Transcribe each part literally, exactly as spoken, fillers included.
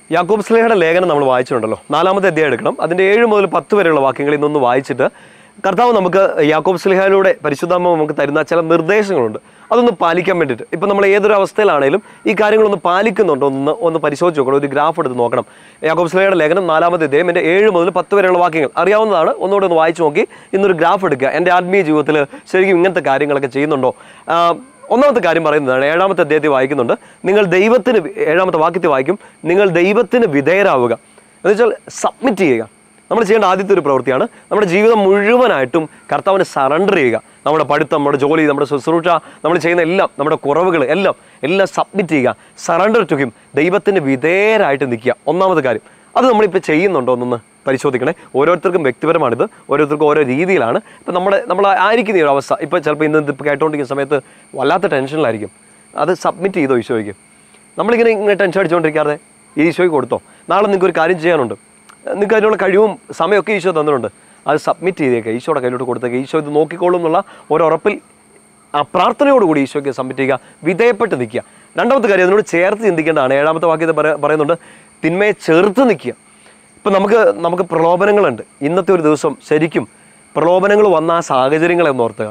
യാക്കോബ് ശ്ലീഹയുടെ ലേഖനം നമ്മൾ വായിച്ചിട്ടുണ്ടല്ലോ. നാലാമത്തെ അധ്യായം എടുക്കണം. അതിൻ്റെ ഏഴ് മുതൽ പത്ത് വരെയുള്ള വാക്യങ്ങളിൽ നിന്നൊന്ന് വായിച്ചിട്ട് കർത്താവ് നമുക്ക് യാക്കോബ് ശ്ലീഹയിലൂടെ പരിശുദ്ധാത്മാവ് നമുക്ക് തരുന്ന ചില നിർദ്ദേശങ്ങളുണ്ട്. അതൊന്ന് പാലിക്കാൻ വേണ്ടിയിട്ട് ഇപ്പോൾ നമ്മൾ ഏതൊരു അവസ്ഥയിലാണെങ്കിലും ഈ കാര്യങ്ങളൊന്ന് പാലിക്കുന്നുണ്ടോ ഒന്ന് ഒന്ന് പരിശോധിച്ച് നോക്കണം. ഒരു ഗ്രാഫ് എടുത്ത് നോക്കണം. യാക്കോബ് ശ്ലീഹയുടെ ലേഖനം നാലാമത്തെ അധ്യായം എൻ്റെ ഏഴ് മുതൽ പത്ത് വരെയുള്ള വാക്യങ്ങൾ അറിയാവുന്നതാണ്. ഒന്നുകൂടെ ഒന്ന് വായിച്ചു നോക്കി ഇന്നൊരു ഗ്രാഫ് എടുക്കുക. എൻ്റെ ആത്മീയ ജീവിതത്തിൽ ശരിക്കും ഇങ്ങനത്തെ കാര്യങ്ങളൊക്കെ ചെയ്യുന്നുണ്ടോ? ഒന്നാമത്തെ കാര്യം പറയുന്നതാണ്, ഏഴാമത്തെ അധ്യായത്തിൽ വായിക്കുന്നുണ്ട്, നിങ്ങൾ ദൈവത്തിന് ഏഴാമത്തെ വാക്യത്തിൽ വായിക്കും, നിങ്ങൾ ദൈവത്തിന് വിധേയരാവുക എന്ന് വെച്ചാൽ സബ്മിറ്റ് ചെയ്യുക. നമ്മൾ ചെയ്യേണ്ട ആദ്യത്തെ ഒരു പ്രവൃത്തിയാണ് നമ്മുടെ ജീവിതം മുഴുവനായിട്ടും കർത്താവിന് സറണ്ടർ ചെയ്യുക. നമ്മുടെ പഠിത്തം, നമ്മുടെ ജോലി, നമ്മുടെ ശുശ്രൂഷ, നമ്മൾ ചെയ്യുന്ന എല്ലാം, നമ്മുടെ കുറവുകൾ എല്ലാം എല്ലാം സബ്മിറ്റ് ചെയ്യുക. Surrender to him. ദൈവത്തിന് വിധേയരായിട്ട് നിൽക്കുക. ഒന്നാമത്തെ കാര്യം. അത് നമ്മളിപ്പോൾ ചെയ്യുന്നുണ്ടോ എന്നൊന്ന് പരിശോധിക്കണേ. ഓരോരുത്തർക്കും വ്യക്തിപരമാണിത്, ഓരോരുത്തർക്കും ഓരോ രീതിയിലാണ്. ഇപ്പം നമ്മുടെ നമ്മൾ ആയിരിക്കുന്ന ഈ ഒരു അവസ്ഥ ഇപ്പോൾ ചിലപ്പോൾ ഇന്ന് ഇപ്പോൾ കേട്ടുകൊണ്ടിരിക്കുന്ന സമയത്ത് വല്ലാത്ത ടെൻഷനിലായിരിക്കും. അത് സബ്മിറ്റ് ചെയ്തോ ഈശോയ്ക്ക്. നമ്മളിങ്ങനെ ഇങ്ങനെ ടെൻഷൻ അടിച്ചുകൊണ്ടിരിക്കാതെ ഈശോയ്ക്ക് കൊടുത്തോ. നാളെ നിങ്ങൾക്ക് ഒരു കാര്യം ചെയ്യാനുണ്ട്, നിങ്ങൾക്ക് അതിനുള്ള കഴിവും സമയമൊക്കെ ഈശോ തന്നിട്ടുണ്ട്. അത് സബ്മിറ്റ് ചെയ്തേക്കുക, ഈശോയുടെ കയ്യിലോട്ട് കൊടുത്തേക്കുക. ഈശോ ഇത് നോക്കിക്കോളും എന്നുള്ള ഒരു ഉറപ്പിൽ ആ പ്രാർത്ഥനയോടുകൂടി ഈശോയ്ക്ക് സബ്മിറ്റ് ചെയ്യുക, വിധേയപ്പെട്ട് നിൽക്കുക. രണ്ടാമത്തെ കാര്യം അതിനോട് ചേർത്ത് ചിന്തിക്കേണ്ടതാണ്. ഏഴാമത്തെ വാക്യത്തിൽ പറയുന്നുണ്ട്, തിന്മയെ ചേർത്ത് നിൽക്കുക. ഇപ്പം നമുക്ക് നമുക്ക് പ്രലോഭനങ്ങളുണ്ട്. ഇന്നത്തെ ഒരു ദിവസം ശരിക്കും പ്രലോഭനങ്ങൾ വന്ന ആ സാഹചര്യങ്ങളെ ഒന്ന് ഓർത്തുക.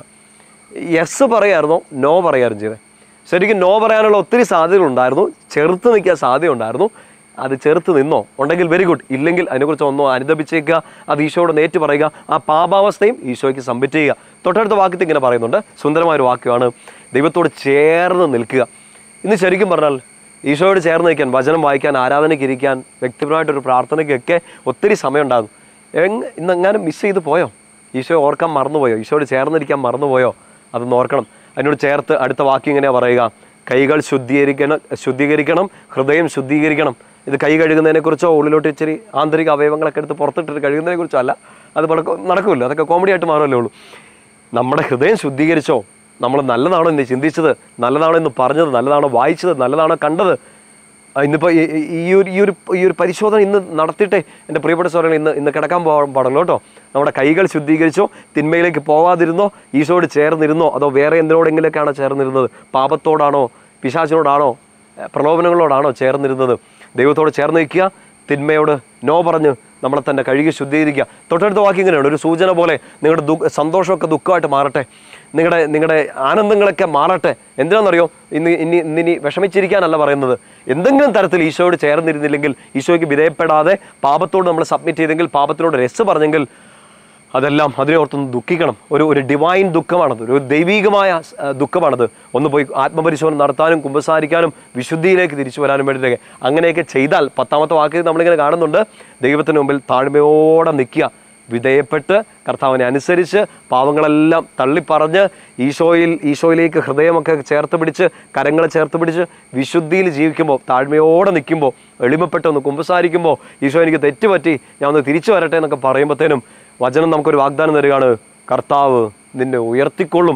യെസ് പറയായിരുന്നോ നോ പറയായിരുന്നു ചെയ്തത്? ശരിക്കും നോ പറയാനുള്ള ഒത്തിരി സാധ്യതകളുണ്ടായിരുന്നു, ചെറുത്ത് നിൽക്കാൻ സാധ്യതയുണ്ടായിരുന്നു. അത് ചെറുത്ത് നിന്നോ? ഉണ്ടെങ്കിൽ വെരി ഗുഡ്. ഇല്ലെങ്കിൽ അതിനെക്കുറിച്ച് ഒന്നോ അനുദപിച്ചേക്കുക, അത് ഈശോയോട് നേറ്റ് പറയുക. ആ പാപാവസ്ഥയും ഈശോയ്ക്ക് സബ്മിറ്റ് ചെയ്യുക. തൊട്ടടുത്ത വാക്യത്തിൽ ഇങ്ങനെ പറയുന്നുണ്ട്, സുന്ദരമായൊരു വാക്യമാണ്, ദൈവത്തോട് ചേർന്ന് നിൽക്കുക. ഇന്ന് ശരിക്കും പറഞ്ഞാൽ ഈശോയോട് ചേർന്ന് നിൽക്കാൻ, വചനം വായിക്കാൻ, ആരാധനയ്ക്ക് ഇരിക്കാൻ, വ്യക്തിപരമായിട്ടൊരു പ്രാർത്ഥനയ്ക്കൊക്കെ ഒത്തിരി സമയം ഉണ്ടാകും. എങ് ഇന്നെങ്ങാനും മിസ് ചെയ്ത് പോയോ? ഈശോയെ ഓർക്കാൻ മറന്നുപോയോ? ഈശോയോട് ചേർന്നിരിക്കാൻ മറന്നുപോയോ? അതൊന്ന് ഓർക്കണം. അതിനോട് ചേർത്ത് അടുത്ത വാക്യം ഇങ്ങനെയാണ് പറയുക, കൈകൾ ശുദ്ധീകരിക്കണം ശുദ്ധീകരിക്കണം ഹൃദയം ശുദ്ധീകരിക്കണം. ഇത് കൈ കഴുകുന്നതിനെക്കുറിച്ചോ ഉള്ളിലോട്ട് ഇച്ചിരി ആന്തരിക അവയവങ്ങളൊക്കെ എടുത്ത് പുറത്തിട്ടിട്ട് കഴുകുന്നതിനെക്കുറിച്ചോ അല്ല. അത് നടക്കില്ല, അതൊക്കെ കോമഡി ആയിട്ട് മാറുമല്ലേ ഉള്ളൂ. നമ്മുടെ ഹൃദയം ശുദ്ധീകരിച്ചോ? നമ്മൾ നല്ലതാണോ ഇന്ന് ചിന്തിച്ചത്, നല്ലതാണോ ഇന്ന് പറഞ്ഞത്, നല്ലതാണോ വായിച്ചത്, നല്ലതാണോ കണ്ടത്? ഇന്നിപ്പോൾ ഈ ഒരു ഈ ഒരു ഈ ഒരു പരിശോധന ഇന്ന് നടത്തിയിട്ടേ എൻ്റെ പ്രിയപ്പെട്ട സ്വരങ്ങൾ ഇന്ന് ഇന്ന് കിടക്കാൻ പോകാൻ പാടുള്ളൂ കേട്ടോ. നമ്മുടെ കൈകൾ ശുദ്ധീകരിച്ചോ? തിന്മയിലേക്ക് പോകാതിരുന്നോ? ഈശോയോട് ചേർന്നിരുന്നോ? അതോ വേറെ എന്തിനോടെങ്കിലൊക്കെയാണോ ചേർന്നിരുന്നത്? പാപത്തോടാണോ, പിശാചിനോടാണോ, പ്രലോഭനങ്ങളോടാണോ ചേർന്നിരുന്നത്? ദൈവത്തോട് ചേർന്ന് നിൽക്കുക, തിന്മയോട് നോ പറഞ്ഞ് നമ്മളെ തന്നെ കഴുകി ശുദ്ധീകരിക്കുക. തൊട്ടടുത്ത വാക്യം ഇങ്ങനെയാണ്, ഒരു സൂചന പോലെ നിങ്ങളുടെ ദു സന്തോഷമൊക്കെ ദുഃഖമായിട്ട് മാറട്ടെ, നിങ്ങളുടെ നിങ്ങളുടെ ആനന്ദങ്ങളൊക്കെ മാറട്ടെ. എന്തിനാണെന്നറിയോ? ഇന്ന് ഇനി ഇന്നിനി വിഷമിച്ചിരിക്കാനല്ല പറയുന്നത്. എന്തെങ്കിലും തരത്തിൽ ഈശോയോട് ചേർന്നിരുന്നില്ലെങ്കിൽ, ഈശോയ്ക്ക് വിധേയപ്പെടാതെ പാപത്തോട് നമ്മൾ സബ്മിറ്റ് ചെയ്തെങ്കിൽ, പാപത്തിനോട് രസ് പറഞ്ഞെങ്കിൽ, അതെല്ലാം അതിനെ ഓർത്തൊന്ന് ദുഃഖിക്കണം. ഒരു ഒരു ഡിവൈൻ ദുഃഖമാണത്, ഒരു ദൈവീകമായ ദുഃഖമാണത്. ഒന്ന് പോയി ആത്മപരിശോധന നടത്താനും കുമ്പസാരിക്കാനും വിശുദ്ധിയിലേക്ക് തിരിച്ചു വരാനും വേണ്ടിയിട്ടൊക്കെ അങ്ങനെയൊക്കെ ചെയ്താൽ, പത്താമത്തെ വാക്യത്തിൽ നമ്മളിങ്ങനെ കാണുന്നുണ്ട്, ദൈവത്തിന് മുമ്പിൽ താഴ്മയോടെ നിൽക്കുക, വിധേയപ്പെട്ട് കർത്താവിനെ അനുസരിച്ച് പാവങ്ങളെല്ലാം തള്ളിപ്പറഞ്ഞ് ഈശോയിൽ ഈശോയിലേക്ക് ഹൃദയമൊക്കെ ചേർത്ത് പിടിച്ച്, കരങ്ങളെ ചേർത്ത് പിടിച്ച് വിശുദ്ധിയിൽ ജീവിക്കുമ്പോൾ, താഴ്മയോടെ നിൽക്കുമ്പോൾ, എളിമപ്പെട്ട് ഒന്ന് കുമ്പസാരിക്കുമ്പോൾ, ഈശോ എനിക്ക് തെറ്റുപറ്റി, ഞാൻ ഒന്ന് തിരിച്ചു വരട്ടെ എന്നൊക്കെ പറയുമ്പോഴത്തേനും വചനം നമുക്കൊരു വാഗ്ദാനം തരികയാണ്, കർത്താവ് നിന്നെ ഉയർത്തിക്കൊള്ളും.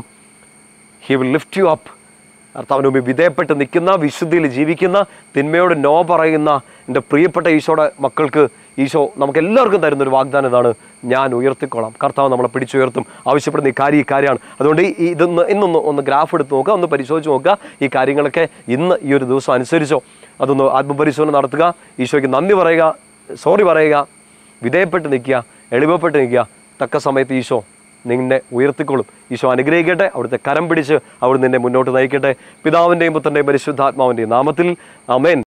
He will lift you up. കർത്താവിന് മുമ്പിൽ വിധേയപ്പെട്ട് നിൽക്കുന്ന, വിശുദ്ധിയിൽ ജീവിക്കുന്ന, തിന്മയോട് നോ പറയുന്ന എൻ്റെ പ്രിയപ്പെട്ട ഈശോയുടെ മക്കൾക്ക് ഈശോ നമുക്ക് എല്ലാവർക്കും തരുന്നൊരു വാഗ്ദാനം ഇതാണ്, ഞാൻ ഉയർത്തിക്കൊള്ളാം. കർത്താവ് നമ്മളെ പിടിച്ചുയർത്തും. ആവശ്യപ്പെടുന്ന ഈ കാര്യം ഈ കാര്യമാണ്. അതുകൊണ്ട് ഈ ഇതൊന്ന് ഇന്നൊന്ന് ഒന്ന് ഗ്രാഫ് എടുത്ത് നോക്കുക, ഒന്ന് പരിശോധിച്ച് നോക്കുക. ഈ കാര്യങ്ങളൊക്കെ ഇന്ന് ഈ ഒരു ദിവസം അനുസരിച്ചോ അതൊന്ന് ആത്മപരിശോധന നടത്തുക, ഈശോയ്ക്ക് നന്ദി പറയുക, സോറി പറയുക, വിധേയപ്പെട്ട് നിൽക്കുക, എളിമപ്പെട്ട് നിൽക്കുക. തക്ക സമയത്ത് ഈശോ നിന്നെ ഉയർത്തിക്കൊള്ളും. ഈശോ അനുഗ്രഹിക്കട്ടെ. അവിടുത്തെ കരം പിടിച്ച് അവിടെ നിന്നെ മുന്നോട്ട് നയിക്കട്ടെ. പിതാവിൻ്റെയും പുത്രൻ്റെയും പരിശുദ്ധാത്മാവിൻ്റെയും നാമത്തിൽ ആമേൻ.